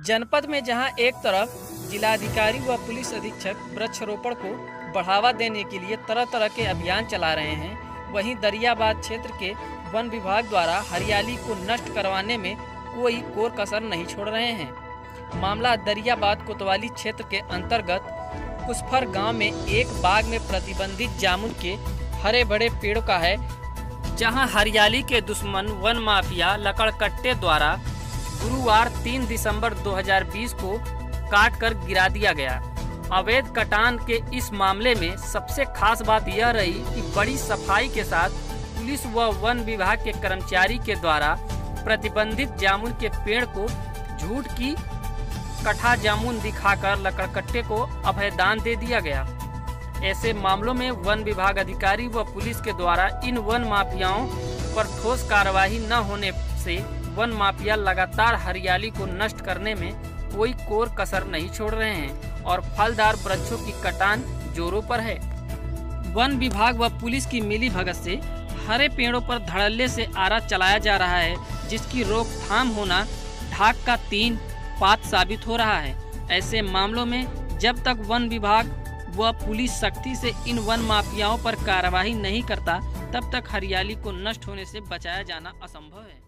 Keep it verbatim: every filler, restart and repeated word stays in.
जनपद में जहां एक तरफ जिलाधिकारी व पुलिस अधीक्षक वृक्षारोपण को बढ़ावा देने के लिए तरह तरह के अभियान चला रहे हैं, वहीं दरियाबाद क्षेत्र के वन विभाग द्वारा हरियाली को नष्ट करवाने में कोई कोर कसर नहीं छोड़ रहे हैं। मामला दरियाबाद कोतवाली क्षेत्र के अंतर्गत कुसफर गांव में एक बाग में प्रतिबंधित जामुन के हरे भरे पेड़ों का है, जहां हरियाली के दुश्मन वन माफिया लकड़कट्टे द्वारा गुरुवार तीन दिसंबर दो हज़ार बीस को काट कर गिरा दिया गया। अवैध कटान के इस मामले में सबसे खास बात यह रही कि बड़ी सफाई के साथ पुलिस व वन विभाग के कर्मचारी के द्वारा प्रतिबंधित जामुन के पेड़ को झूठ की कटा जामुन दिखाकर लकड़कट्टे को अभयदान दे दिया गया। ऐसे मामलों में वन विभाग अधिकारी व पुलिस के द्वारा इन वन माफियाओं पर ठोस कार्रवाई न होने से वन माफिया लगातार हरियाली को नष्ट करने में कोई कोर कसर नहीं छोड़ रहे हैं और फलदार वृक्षों की कटान जोरों पर है। वन विभाग व पुलिस की मिली भगत से हरे पेड़ों पर धड़ल्ले से आरा चलाया जा रहा है, जिसकी रोकथाम होना ढाक का तीन पात साबित हो रहा है। ऐसे मामलों में जब तक वन विभाग व पुलिस सख्ती से इन वन माफियाओं पर कार्रवाई नहीं करता, तब तक हरियाली को नष्ट होने से बचाया जाना असंभव है।